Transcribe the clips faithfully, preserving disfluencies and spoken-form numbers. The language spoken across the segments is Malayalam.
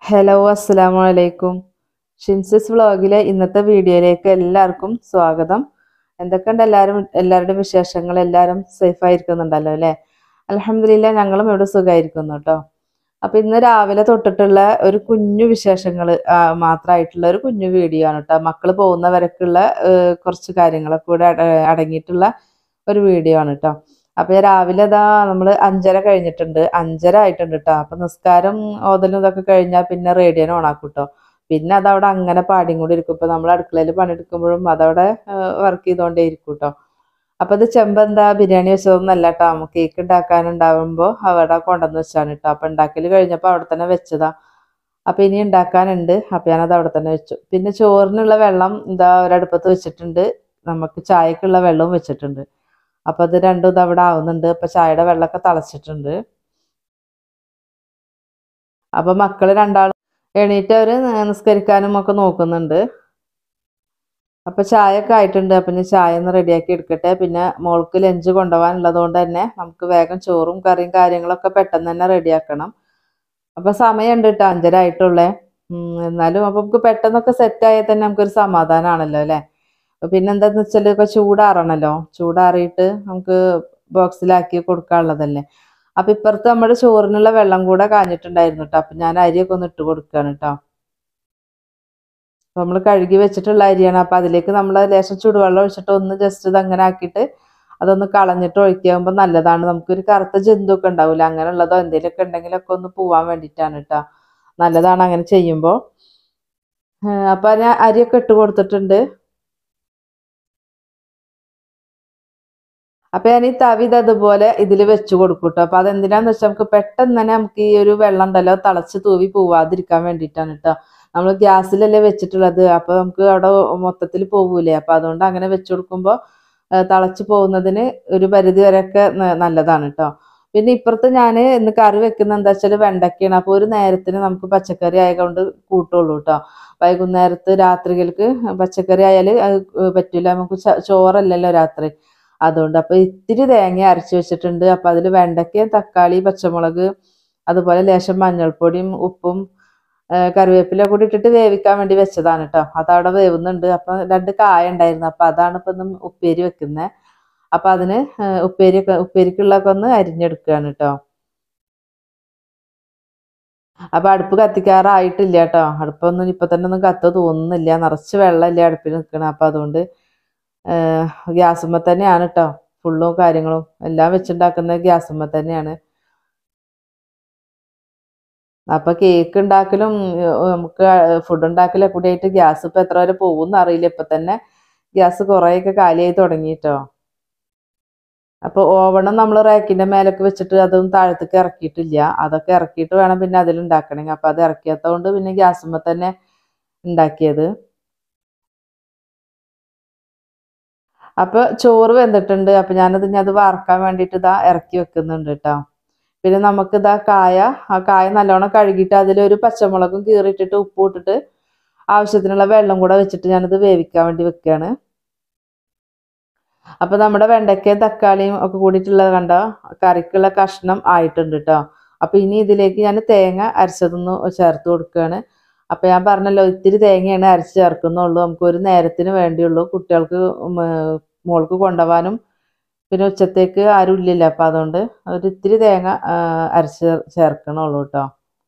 ഹലോ അസ്സലാമു അലൈക്കും. ഷിൻസിസ് വ്ളോഗിലെ ഇന്നത്തെ വീഡിയോയിലേക്ക് എല്ലാവർക്കും സ്വാഗതം. എന്തൊക്കെയുണ്ട് എല്ലാവരും എല്ലാവരുടെയും വിശേഷങ്ങൾ? എല്ലാവരും സേഫ് ആയിരിക്കുന്നുണ്ടല്ലോ അല്ലേ? അൽഹംദുലില്ലാ, ഞങ്ങളും ഇവിടെ സുഖമായിരിക്കുന്നു കേട്ടോ. അപ്പം ഇന്ന് രാവിലെ തൊട്ടിട്ടുള്ള ഒരു കുഞ്ഞു വിശേഷങ്ങൾ മാത്രമായിട്ടുള്ള ഒരു കുഞ്ഞു വീഡിയോ ആണ് കേട്ടോ. മക്കൾ പോകുന്നവരൊക്കെയുള്ള കുറച്ച് കാര്യങ്ങളൊക്കെ കൂടെ അടങ്ങിയിട്ടുള്ള ഒരു വീഡിയോ ആണ് കേട്ടോ. അപ്പൊ രാവിലെ അതാ നമ്മള് അഞ്ചര കഴിഞ്ഞിട്ടുണ്ട്, അഞ്ചര ആയിട്ടുണ്ട് കേട്ടോ. അപ്പൊ നിസ്കാരം ഓതലും ഇതൊക്കെ കഴിഞ്ഞാൽ പിന്നെ റേഡിയോനെ ഓണാക്കും കേട്ടോ. പിന്നെ അതവിടെ അങ്ങനെ പാടിയും കൂടി ഇരിക്കും. ഇപ്പൊ നമ്മൾ അടുക്കളയിൽ പണിയെടുക്കുമ്പോഴും അതവിടെ വർക്ക് ചെയ്തോണ്ടേ ഇരിക്കും കേട്ടോ. അപ്പൊ ഇത് ചെമ്പെന്താ ബിരിയാണി വെച്ചതൊന്നല്ല കേട്ടോ, കേക്ക് ഉണ്ടാക്കാനുണ്ടാവുമ്പോ അവിടെ കൊണ്ടുവന്ന് വെച്ചാണ് കേട്ടോ. അപ്പൊ ഉണ്ടാക്കല് കഴിഞ്ഞപ്പോ അവിടെ തന്നെ വെച്ചതാ. അപ്പൊ ഇനി ഉണ്ടാക്കാനുണ്ട്. അപ്പൊ ഞാനത് അവിടെ തന്നെ വെച്ചു. പിന്നെ ചോറിനുള്ള വെള്ളം എന്താ ഒരടുപ്പത്ത് വെച്ചിട്ടുണ്ട്, നമുക്ക് ചായക്കുള്ള വെള്ളവും വെച്ചിട്ടുണ്ട്. അപ്പൊ അത് രണ്ടും ഇത് അവിടെ ആവുന്നുണ്ട്. അപ്പൊ ചായയുടെ വെള്ളമൊക്കെ തിളച്ചിട്ടുണ്ട്. അപ്പൊ മക്കള് രണ്ടാളും എണീറ്റ് അവര് നിസ്കരിക്കാനും ഒക്കെ നോക്കുന്നുണ്ട്. അപ്പൊ ചായ ഒക്കെ ആയിട്ടുണ്ട്. അപ്പൊ ഞാൻ ചായ ഒന്ന് റെഡിയാക്കി എടുക്കട്ടെ. പിന്നെ മോൾക്ക് ലഞ്ച് കൊണ്ടുപോകാനുള്ളത് കൊണ്ട് തന്നെ നമുക്ക് വേഗം ചോറും കറിയും കാര്യങ്ങളൊക്കെ പെട്ടെന്ന് തന്നെ റെഡിയാക്കണം. അപ്പൊ സമയമുണ്ട് കേട്ടോ, അഞ്ചര ആയിട്ടുള്ളേ. ഉം എന്നാലും അപ്പൊ നമുക്ക് പെട്ടെന്നൊക്കെ സെറ്റ് ആയാൽ തന്നെ നമുക്കൊരു സമാധാനമാണല്ലോ അല്ലെ. പിന്നെ എന്താന്ന് വെച്ചാൽ ഇപ്പൊ ചൂടാറണല്ലോ, ചൂടാറിയിട്ട് നമുക്ക് ബോക്സിലാക്കി കൊടുക്കാനുള്ളതല്ലേ. അപ്പൊ ഇപ്പുറത്ത് നമ്മുടെ ചോറിനുള്ള വെള്ളം കൂടെ കാഞ്ഞിട്ടുണ്ടായിരുന്നു കേട്ടോ. അപ്പൊ ഞാൻ അരിയൊക്കെ ഒന്ന് ഇട്ട് കൊടുക്കുകയാണ് കേട്ടോ. അപ്പൊ നമ്മൾ കഴുകി വെച്ചിട്ടുള്ള അരിയാണ്. അപ്പൊ അതിലേക്ക് നമ്മൾ ലേശം ചൂടുവെള്ളം ഒഴിച്ചിട്ട് ഒന്ന് ജസ്റ്റ് ഇത് അങ്ങനെ ആക്കിയിട്ട് അതൊന്ന് കളഞ്ഞിട്ട് ഒഴിക്കുമ്പോൾ നല്ലതാണ്. നമുക്കൊരു കറുത്ത ജന്തുവൊക്കെ ഉണ്ടാവില്ല, അങ്ങനെയുള്ളതോ എന്തെങ്കിലുമൊക്കെ ഉണ്ടെങ്കിലൊക്കെ ഒന്ന് പോവാൻ വേണ്ടിയിട്ടാണ് കേട്ടോ. നല്ലതാണ് അങ്ങനെ ചെയ്യുമ്പോൾ. അപ്പൊ ഞാൻ അരിയൊക്കെ ഇട്ട് കൊടുത്തിട്ടുണ്ട്. അപ്പൊ ഞാൻ ഈ തവി ഇത് അതുപോലെ ഇതിൽ വെച്ച് കൊടുക്കും കേട്ടോ. അപ്പൊ അതെന്തിനാന്ന് വെച്ചാൽ നമുക്ക് പെട്ടെന്ന് തന്നെ നമുക്ക് ഈ ഒരു വെള്ളം ഉണ്ടല്ലോ തിളച്ച് തൂവി പോവാതിരിക്കാൻ വേണ്ടിയിട്ടാണ് കേട്ടോ. നമ്മൾ ഗ്യാസിലല്ലേ വെച്ചിട്ടുള്ളത്, അപ്പൊ നമുക്ക് അവിടെ മൊത്തത്തിൽ പോവൂലേ. അപ്പൊ അതുകൊണ്ട് അങ്ങനെ വെച്ച് കൊടുക്കുമ്പോൾ തിളച്ച് പോകുന്നതിന് ഒരു പരിധി വരെയൊക്കെ നല്ലതാണ് കേട്ടോ. പിന്നെ ഇപ്പുറത്ത് ഞാൻ ഇന്ന് കറി വെക്കുന്ന എന്താ വെച്ചാൽ വെണ്ടയ്ക്കാണ്. അപ്പൊ ഒരു നേരത്തിന് നമുക്ക് പച്ചക്കറി ആയതുകൊണ്ട് കൂട്ടുള്ളൂ കേട്ടോ. വൈകുന്നേരത്ത് രാത്രികൾക്ക് പച്ചക്കറി ആയാൽ അത് പറ്റൂല, നമുക്ക് ചോറല്ലല്ലോ രാത്രി. അതുകൊണ്ട് അപ്പൊ ഇത്തിരി തേങ്ങ അരച്ച് വെച്ചിട്ടുണ്ട്. അപ്പൊ അതിൽ വെണ്ടയ്ക്ക, തക്കാളി, പച്ചമുളക്, അതുപോലെ ലേശം മഞ്ഞൾപ്പൊടിയും ഉപ്പും കറിവേപ്പില കൂടി ഇട്ടിട്ട് വേവിക്കാൻ വേണ്ടി വെച്ചതാണ് കേട്ടോ. അതവിടെ വേവുന്നുണ്ട്. അപ്പൊ രണ്ട് കായ ഉണ്ടായിരുന്നു, അപ്പൊ അതാണ് ഇപ്പൊ ഇന്ന് ഉപ്പേരി വെക്കുന്നത്. അപ്പൊ അതിന് ഉപ്പേരി ഉപ്പേരിക്കുള്ളതൊക്കെ ഒന്ന് അരിഞ്ഞെടുക്കുകയാണ് കേട്ടോ. അപ്പൊ അടുപ്പ് കത്തിക്കാറായിട്ടില്ല കേട്ടോ. അടുപ്പൊന്നും ഇപ്പൊ തന്നെ ഒന്നും കത്ത തോന്നുന്നില്ല, നിറച്ച് വെള്ളമില്ല അടുപ്പിൽ നിൽക്കണം. അപ്പൊ അതുകൊണ്ട് ഗ്യാസുമ്മ തന്നെയാണ് കേട്ടോ ഫുള്ളും കാര്യങ്ങളും എല്ലാം വെച്ചുണ്ടാക്കുന്നത് ഗ്യാസുമ്മ തന്നെയാണ്. അപ്പൊ കേക്ക് ഉണ്ടാക്കലും നമുക്ക് ഫുഡ് ഉണ്ടാക്കലൊക്കെ കൂടി ആയിട്ട് ഗ്യാസ് ഇപ്പൊ എത്ര വരെ പോകുമെന്ന് അറിയില്ല. ഇപ്പൊ തന്നെ ഗ്യാസ് കുറേയൊക്കെ കാലിയായി തുടങ്ങിയിട്ടോ. അപ്പൊ ഓവണം നമ്മൾ റാക്കിന്റെ മേലൊക്കെ വെച്ചിട്ട് അതൊന്നും താഴത്തേക്ക് ഇറക്കിയിട്ടില്ല. അതൊക്കെ ഇറക്കിയിട്ട് വേണം പിന്നെ അതിലുണ്ടാക്കണമെങ്കിൽ. അപ്പൊ അത് ഇറക്കിയാത്തത് കൊണ്ട് പിന്നെ ഗ്യാസുമ്മ തന്നെ ഉണ്ടാക്കിയത്. അപ്പൊ ചോറ് വെന്തിട്ടുണ്ട്. അപ്പൊ ഞാനത് ഞാൻ അത് വാർക്കാൻ വേണ്ടിയിട്ട് ഇതാ ഇറക്കി വെക്കുന്നുണ്ട് കേട്ടോ. പിന്നെ നമുക്ക് ഇതാ കായ, ആ കായ നല്ലോണം കഴുകിയിട്ട് അതിലൊരു പച്ചമുളകും കീറിയിട്ടിട്ട് ഉപ്പ് ഇട്ടിട്ട് ആവശ്യത്തിനുള്ള വെള്ളം കൂടെ വെച്ചിട്ട് ഞാനത് വേവിക്കാൻ വേണ്ടി വെക്കുകയാണ്. അപ്പൊ നമ്മുടെ വെണ്ടയ്ക്കയും തക്കാളിയും ഒക്കെ കൂടിയിട്ടുള്ളത് കണ്ടോ, കറിക്കുള്ള കഷ്ണം ആയിട്ടുണ്ട് കേട്ടോ. അപ്പൊ ഇനി ഇതിലേക്ക് ഞാൻ തേങ്ങ അരച്ചതൊന്ന് ചേർത്ത് കൊടുക്കുകയാണ്. അപ്പൊ ഞാൻ പറഞ്ഞല്ലോ ഇത്തിരി തേങ്ങയാണ് അരച്ച് ചേർക്കുന്നുള്ളൂ, നമുക്ക് ഒരു നേരത്തിന് വേണ്ടിയുള്ളൂ. കുട്ടികൾക്ക് മോൾക്ക് കൊണ്ടുപോകാനും പിന്നെ ഉച്ചത്തേക്ക് ആരും ഇല്ലല്ലോ. അപ്പൊ അതുകൊണ്ട് ഒരു ഇത്തിരി തേങ്ങ അരച്ച് ചേർക്കണുള്ളൂ കേട്ടോ.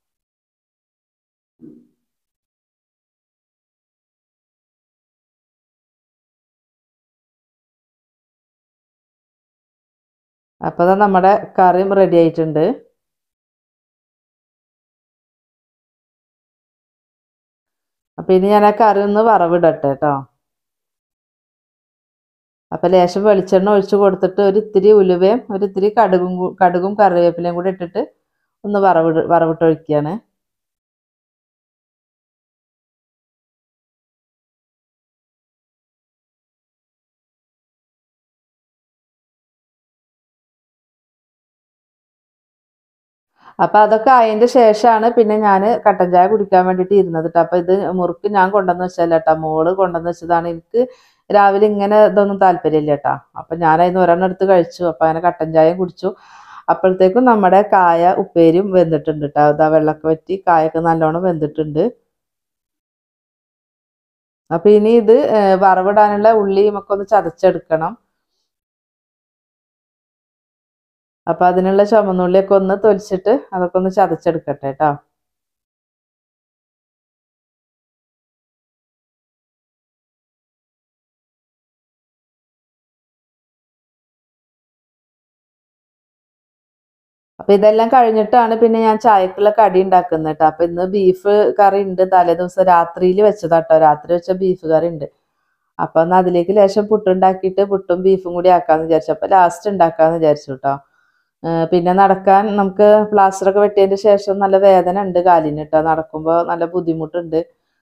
അപ്പൊ അതാ നമ്മുടെ കറിയും റെഡി ആയിട്ടുണ്ട്. അപ്പൊ ഇനി ഞാൻ ആ കറി ഒന്ന് വറവിടട്ടെ കേട്ടോ. അപ്പൊ ലേശം വെളിച്ചെണ്ണ ഒഴിച്ച് കൊടുത്തിട്ട് ഒരു ഇത്തിരി ഉലുവയും ഒരു ഇത്തിരി കടുകും കടുകും കറിവേപ്പിലയും കൂടി ഇട്ടിട്ട് ഒന്ന് വറവിട് വറവിട്ട് ഒഴിക്കുകയാണ്. അപ്പൊ അതൊക്കെ അതിന്റെ ശേഷമാണ് പിന്നെ ഞാൻ കട്ടൻ ചായ കുടിക്കാൻ വേണ്ടിയിട്ട് ഇരുന്നത് കേട്ടോ. അപ്പൊ ഇത് മുറുക്ക് ഞാൻ കൊണ്ടുവന്ന് വെച്ചല്ല കേട്ടോ, മോള് കൊണ്ടുവന്ന് വെച്ചതാണ്. എനിക്ക് രാവിലെ ഇങ്ങനെ ഇതൊന്നും താല്പര്യമില്ല കേട്ടോ. അപ്പൊ ഞാൻ അതിന് ഒരെണ്ണം എടുത്ത് കഴിച്ചു. അപ്പൊ അങ്ങനെ കട്ടൻ ചായയും കുടിച്ചു. അപ്പോഴത്തേക്കും നമ്മുടെ കായ ഉപ്പേരിയും വെന്തിട്ടുണ്ട് കേട്ടോ. അതാ വെള്ളമൊക്കെ വറ്റി കായൊക്കെ നല്ലോണം വെന്തിട്ടുണ്ട്. അപ്പം ഇനി ഇത് വറവിടാനുള്ള ഉള്ളിയും ഒക്കെ ഒന്ന് ചതച്ചെടുക്കണം. അപ്പം അതിനുള്ള ചുമന്നുള്ളിയൊക്കെ ഒന്ന് തൊലിച്ചിട്ട് അതൊക്കെ ഒന്ന് ചതച്ചെടുക്കട്ടെ കേട്ടോ. അപ്പം ഇതെല്ലാം കഴിഞ്ഞിട്ടാണ് പിന്നെ ഞാൻ ചായക്കുള്ള കടി ഉണ്ടാക്കുന്നത് കേട്ടോ. അപ്പം ഇന്ന് ബീഫ് കറി ഉണ്ട്, തലേ ദിവസം രാത്രിയിൽ വെച്ചതാട്ടോ. രാത്രി വെച്ച ബീഫ് കറി ഉണ്ട്. അപ്പം എന്നാൽ അതിലേക്ക് ലേശം പുട്ടുണ്ടാക്കിയിട്ട് പുട്ടും ബീഫും കൂടി ആക്കാമെന്ന് വിചാരിച്ചു. അപ്പം ലാസ്റ്റ് ഉണ്ടാക്കാമെന്ന് വിചാരിച്ചു കേട്ടോ. പിന്നെ നടക്കാൻ നമുക്ക് പ്ലാസ്റ്ററൊക്കെ വെട്ടിയതിന് ശേഷം നല്ല വേദന ഉണ്ട് കാലിന് കേട്ടോ. നടക്കുമ്പോൾ നല്ല ബുദ്ധിമുട്ടുണ്ട്.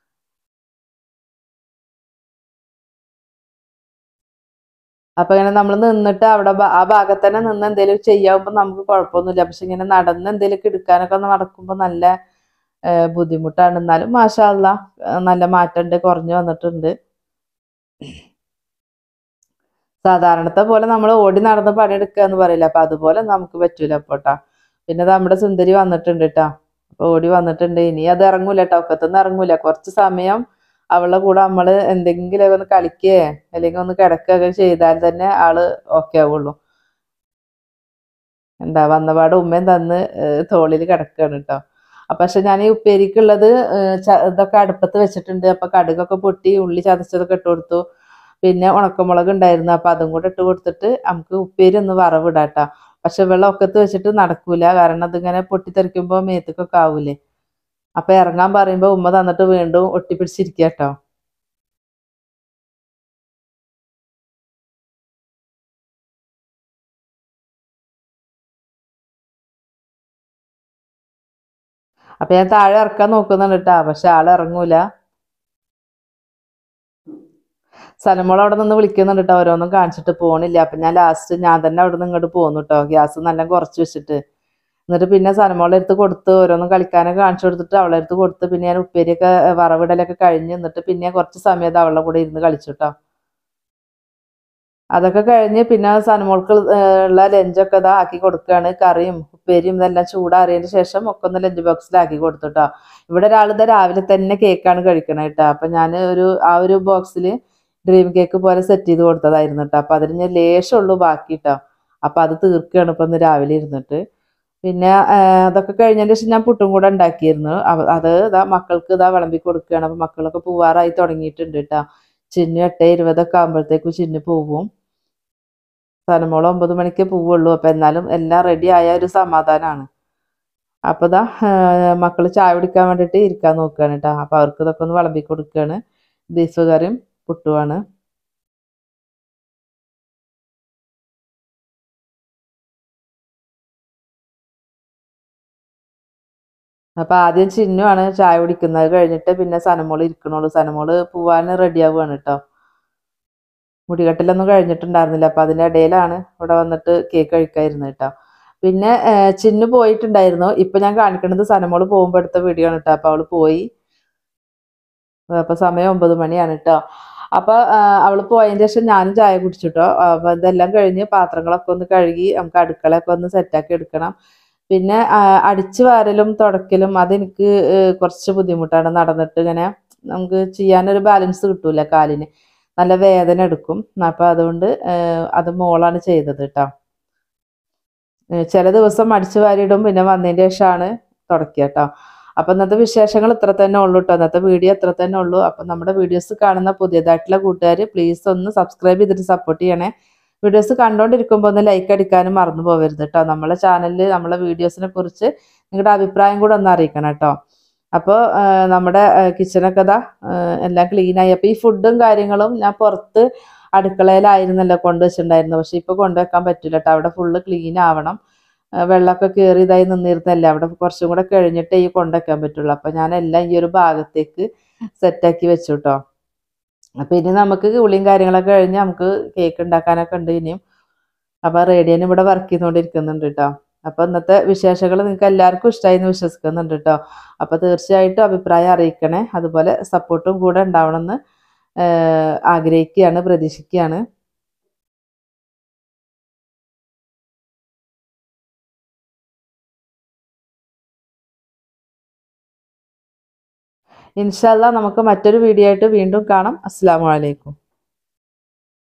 അപ്പം ഇങ്ങനെ നമ്മൾ നിന്നിട്ട് അവിടെ ആ ഭാഗത്ത് തന്നെ നിന്ന് എന്തെങ്കിലും ചെയ്യാവുമ്പോൾ നമുക്ക് കുഴപ്പമൊന്നുമില്ല. പക്ഷെ ഇങ്ങനെ നടന്ന് എന്തെങ്കിലുമൊക്കെ എടുക്കാനൊക്കെ നടക്കുമ്പോൾ നല്ല ബുദ്ധിമുട്ടാണ്. എന്നാലും മാഷാ അല്ലാഹ് നല്ല മാറ്റമുണ്ട്, കുറഞ്ഞു വന്നിട്ടുണ്ട്. സാധാരണത്തെ പോലെ നമ്മൾ ഓടി നടന്ന് പണിയെടുക്കുക എന്ന് പറയില്ല, അപ്പം അതുപോലെ നമുക്ക് പറ്റൂല അപ്പോട്ടാ. പിന്നെ നമ്മുടെ സുന്ദരി വന്നിട്ടുണ്ട് കേട്ടോ. അപ്പോൾ ഓടി വന്നിട്ടുണ്ട്. ഇനി അത് ഇറങ്ങൂല കേട്ടോ, ഒക്കത്തൊന്നും ഇറങ്ങൂല. കുറച്ച് സമയം അവളുടെ കൂടെ നമ്മൾ എന്തെങ്കിലും ഒന്ന് കളിക്കുകയോ അല്ലെങ്കിൽ ഒന്ന് കിടക്കുകയൊക്കെ ചെയ്താൽ തന്നെ ആള് ഓക്കെ ആവുള്ളൂ. എന്താ വന്നപാട് ഉമ്മയും തന്ന് തോളിൽ കിടക്കുകയാണ് കേട്ടോ. അപ്പം പക്ഷെ ഞാൻ ഈ ഉപ്പേരിക്കുള്ളത് ഇതൊക്കെ അടുപ്പത്ത് വെച്ചിട്ടുണ്ട്. അപ്പം കടുകൊക്കെ പൊട്ടി ഉള്ളി ചതച്ചതൊക്കെ ഇട്ട് കൊടുത്തു. പിന്നെ ഉണക്കമുളക് ഉണ്ടായിരുന്നു, അപ്പം അതും കൂടെ ഇട്ട് കൊടുത്തിട്ട് നമുക്ക് ഉപ്പേരി ഒന്ന് വറവിടാം കേട്ടോ. പക്ഷെ വെള്ളം ഒക്കത്ത് വെച്ചിട്ട് നടക്കൂല, കാരണം അതിങ്ങനെ പൊട്ടിത്തെറിക്കുമ്പോൾ മേത്തേക്കൊക്കെ ആവൂലേ. അപ്പം ഇറങ്ങാൻ പറയുമ്പോൾ ഉമ്മ തന്നിട്ട് വീണ്ടും ഒട്ടിപ്പിടിച്ചിരിക്കുക കേട്ടോ. അപ്പം ഞാൻ താഴെ ഇറക്കാൻ നോക്കുന്നുണ്ട് കേട്ടോ, പക്ഷെ ആൾ ഇറങ്ങൂല. സനമോൾ അവിടെ നിന്ന് വിളിക്കുന്നുണ്ട് കേട്ടോ, ഓരോന്നും കാണിച്ചിട്ട് പോണില്ല. അപ്പം ഞാൻ ലാസ്റ്റ് ഞാൻ തന്നെ അവിടെ നിന്ന് ഇങ്ങോട്ട് പോന്നു കേട്ടോ, ഗ്യാസ് നല്ല കുറച്ച് വെച്ചിട്ട്. എന്നിട്ട് പിന്നെ സനമോളെ അടുത്ത് കൊടുത്ത് ഓരോന്നും കളിക്കാനൊക്കെ കാണിച്ചു കൊടുത്തിട്ട് അവളെ അടുത്ത് കൊടുത്ത് പിന്നെ ഞാൻ ഉപ്പേരിയൊക്കെ വറവിടലൊക്കെ കഴിഞ്ഞ് എന്നിട്ട് പിന്നെ കുറച്ച് സമയത്ത് അവളുടെ കൂടെ ഇരുന്ന് കളിച്ചു കേട്ടോ. അതൊക്കെ കഴിഞ്ഞ് പിന്നെ സനമോൾക്ക് ഉള്ള ലഞ്ചൊക്കെ ഇതാ ആക്കി കൊടുക്കുകയാണ്. കറിയും ഉപ്പേരിയും ഇതെല്ലാം ചൂടാറിയതിന് ശേഷം ഒക്കെ ഒന്ന് ലഞ്ച് ബോക്സിലാക്കി കൊടുത്തു കേട്ടോ. ഇവിടെ ഒരാൾ ഇതാ രാവിലെ തന്നെ കേക്കാണ് കഴിക്കണത് കേട്ടോ. അപ്പം ഞാൻ ഒരു ആ ഒരു ബോക്സിൽ ഡ്രീം കേക്ക് പോലെ സെറ്റ് ചെയ്ത് കൊടുത്തതായിരുന്നു കേട്ടോ. അപ്പം അതിന് ഞാൻ ലേശമുള്ളൂ ബാക്കി കേട്ടോ. അപ്പം അത് തീർക്കുകയാണ് ഇപ്പം ഇന്ന് രാവിലെ ഇരുന്നിട്ട്. പിന്നെ അതൊക്കെ കഴിഞ്ഞതിന് ശേഷം ഞാൻ പുട്ടും കൂടെ ഉണ്ടാക്കിയിരുന്നു. അത് ഇതാ മക്കൾക്ക് ഇതാ വിളമ്പി കൊടുക്കുകയാണ്. അപ്പം മക്കളൊക്കെ പോവാറായി തുടങ്ങിയിട്ടുണ്ട് കേട്ടോ. ചിന്നു എട്ട് ഇരുപതൊക്കെ ആകുമ്പോഴത്തേക്കും ചിന്നു പോവും. സനമോള് ഒമ്പത് മണിക്ക് പോവുള്ളൂ. അപ്പം എന്നാലും എല്ലാം റെഡി ആയ ഒരു സമാധാനമാണ്. അപ്പം ഇതാ മക്കൾ ചായ കുടിക്കാൻ വേണ്ടിയിട്ട് ഇരിക്കാൻ നോക്കുകയാണ് കേട്ടോ. അപ്പം അവർക്ക് ഇതൊക്കെ ഒന്ന് വിളമ്പി കൊടുക്കുകയാണ്. ബീഫ് കറിയും പുട്ടുമാണ്. അപ്പം ആദ്യം ചിന്നുവാണ് ചായ കുടിക്കുന്നത്, കഴിഞ്ഞിട്ട് പിന്നെ സനമോള് ഇരിക്കണുള്ളൂ. സനമോള് പോവാൻ റെഡി ആവുകയാണ് കേട്ടോ. മുടികെട്ടിലൊന്നും കഴിഞ്ഞിട്ടുണ്ടായിരുന്നില്ല, അപ്പം അതിൻ്റെ ഇടയിലാണ് ഇവിടെ വന്നിട്ട് കേക്ക് കഴിക്കാതിരുന്നത് കേട്ടോ. പിന്നെ ചിന്നു പോയിട്ടുണ്ടായിരുന്നു. ഇപ്പം ഞാൻ കാണിക്കുന്നത് സനമോള് പോകുമ്പോൾ എടുത്ത വീഡിയോ ആണ് കേട്ടോ. അപ്പം അവൾ പോയി. അപ്പം സമയം ഒമ്പത് മണിയാണ് കേട്ടോ. അപ്പോൾ അവൾ പോയതിന് ശേഷം ഞാനും ചായ കുടിച്ചു കേട്ടോ. അപ്പം ഇതെല്ലാം കഴിഞ്ഞ് പാത്രങ്ങളൊക്കെ ഒന്ന് കഴുകി നമുക്ക് അടുക്കളയൊക്കെ ഒന്ന് സെറ്റാക്കി എടുക്കണം. പിന്നെ അടിച്ചു വാരലും തുടക്കലും അതെനിക്ക് കുറച്ച് ബുദ്ധിമുട്ടാണ്. നടന്നിട്ട് ഇങ്ങനെ നമുക്ക് ചെയ്യാനൊരു ബാലൻസ് കിട്ടൂല, കാലിന് നല്ല വേദന എടുക്കും. അപ്പം അതുകൊണ്ട് അത് മോളാണ് ചെയ്തത് കേട്ടോ. ചില ദിവസം അടിച്ചു വാരിയിടും, പിന്നെ വന്നതിന് ശേഷമാണ് തുടക്കുക കേട്ടോ. അപ്പം ഇന്നത്തെ വിശേഷങ്ങൾ ഇത്ര തന്നെ ഉള്ളൂ കേട്ടോ. ഇന്നത്തെ വീഡിയോ ഇത്ര തന്നെ ഉള്ളൂ. അപ്പം നമ്മുടെ വീഡിയോസ് കാണുന്ന പുതിയതായിട്ടുള്ള കൂട്ടുകാർ പ്ലീസ് ഒന്ന് സബ്സ്ക്രൈബ് ചെയ്തിട്ട് സപ്പോർട്ട് ചെയ്യണേ. വീഡിയോസ് കണ്ടുകൊണ്ടിരിക്കുമ്പോൾ ഒന്ന് ലൈക്ക് അടിക്കാനും മറന്നു പോകരുത് കേട്ടോ. നമ്മളെ ചാനലിൽ നമ്മളെ വീഡിയോസിനെ കുറിച്ച് നിങ്ങളുടെ അഭിപ്രായം കൂടെ ഒന്ന് അറിയിക്കണം കേട്ടോ. അപ്പോൾ നമ്മുടെ കിച്ചണൊക്കെ ഇതാ എല്ലാം ക്ലീനായി. അപ്പോൾ ഈ ഫുഡും കാര്യങ്ങളും ഞാൻ പുറത്ത് അടുക്കളയിലായിരുന്നല്ലോ കൊണ്ടുവച്ചിട്ടുണ്ടായിരുന്നു. പക്ഷെ ഇപ്പോൾ കൊണ്ടുവെക്കാൻ പറ്റില്ല കേട്ടോ. അവിടെ ഫുള്ള് ക്ലീൻ ആവണം. വെള്ളമൊക്കെ കയറി ഇതായി നിന്നിരുന്നല്ലേ, അവിടെ കുറച്ചും കൂടെ കഴിഞ്ഞിട്ടേ ഈ കൊണ്ടുവയ്ക്കാൻ പറ്റുള്ളൂ. അപ്പം ഞാൻ എല്ലാം ഈ ഒരു ഭാഗത്തേക്ക് സെറ്റാക്കി വെച്ചു കേട്ടോ. അപ്പം ഇനി നമുക്ക് ഉള്ളിയും കാര്യങ്ങളൊക്കെ കഴിഞ്ഞ് നമുക്ക് കേക്ക് ഉണ്ടാക്കാനൊക്കെ ഉണ്ട് ഇനിയും. അപ്പം റേഡിയൻ ഇവിടെ വർക്ക് ചെയ്തുകൊണ്ടിരിക്കുന്നുണ്ട് കേട്ടോ. അപ്പം ഇന്നത്തെ വിശേഷങ്ങൾ നിങ്ങൾക്ക് എല്ലാവർക്കും ഇഷ്ടമായി എന്ന് വിശ്വസിക്കുന്നുണ്ട് കേട്ടോ. അപ്പം തീർച്ചയായിട്ടും അഭിപ്രായം അറിയിക്കണേ. അതുപോലെ സപ്പോർട്ടും കൂടെ ഉണ്ടാവണമെന്ന് ആഗ്രഹിക്കുകയാണ്, പ്രതീക്ഷിക്കുകയാണ്. ഇൻഷാ അല്ലാ നമുക്ക് മറ്റൊരു വീഡിയോ ആയിട്ട് വീണ്ടും കാണാം. അസ്സലാമു അലൈക്കും.